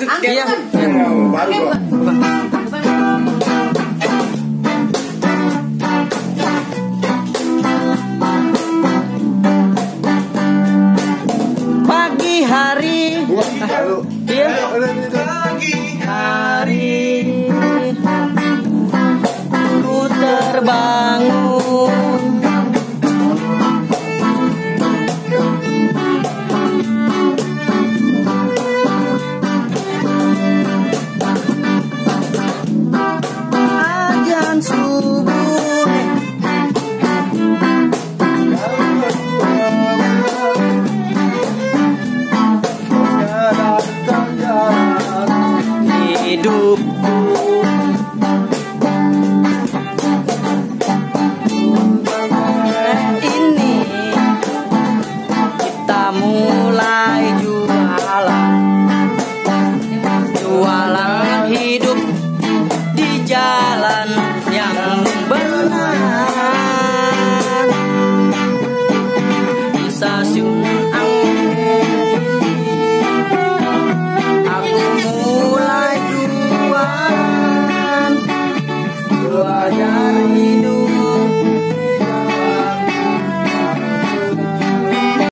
Iya. Baru kok. Pagi hari. Iya. Pagi Hari ku terbangun. Azan subuh hidupku ini kita mulai jualan hidup di jalan yang benar di stasiun